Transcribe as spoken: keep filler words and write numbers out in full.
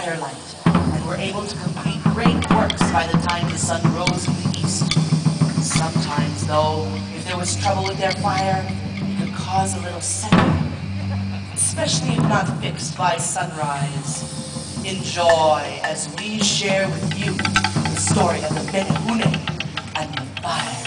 firelight and were able to complete great works by the time the sun rose in the east. Sometimes, though, if there was trouble with their fire, it could cause a little setback, especially if not fixed by sunrise. Enjoy as we share with you the story of the Benihune and the fire.